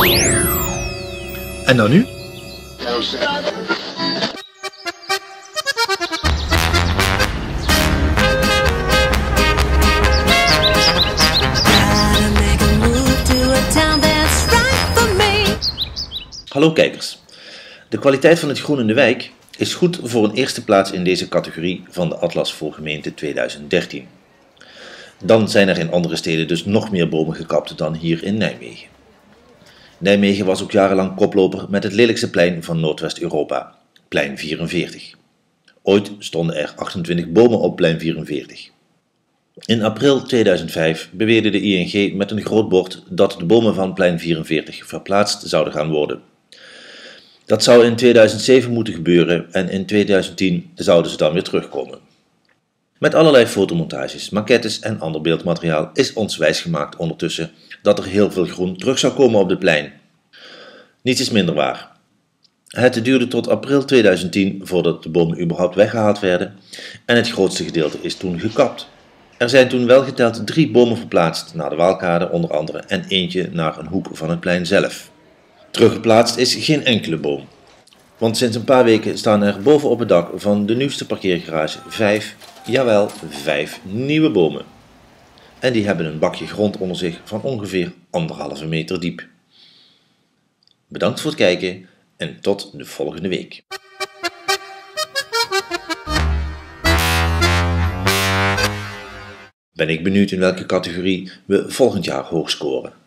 En dan nu? Hallo kijkers. De kwaliteit van het groen in de wijk is goed voor een eerste plaats in deze categorie van de Atlas voor Gemeente 2013. Dan zijn er in andere steden dus nog meer bomen gekapt dan hier in Nijmegen. Nijmegen was ook jarenlang koploper met het lelijkste plein van Noordwest-Europa, plein 44. Ooit stonden er 28 bomen op plein 44. In april 2005 beweerde de ING met een groot bord dat de bomen van plein 44 verplaatst zouden gaan worden. Dat zou in 2007 moeten gebeuren en in 2010 zouden ze dan weer terugkomen. Met allerlei fotomontages, maquettes en ander beeldmateriaal is ons wijsgemaakt ondertussen dat er heel veel groen terug zou komen op het plein. Niets is minder waar. Het duurde tot april 2010 voordat de bomen überhaupt weggehaald werden en het grootste gedeelte is toen gekapt. Er zijn toen wel geteld 3 bomen verplaatst naar de Waalkade onder andere en eentje naar een hoek van het plein zelf. Teruggeplaatst is geen enkele boom, want sinds een paar weken staan er bovenop het dak van de nieuwste parkeergarage 5 nieuwe bomen. En die hebben een bakje grond onder zich van ongeveer 1,5 meter diep. Bedankt voor het kijken en tot de volgende week. Ben ik benieuwd in welke categorie we volgend jaar hoog scoren.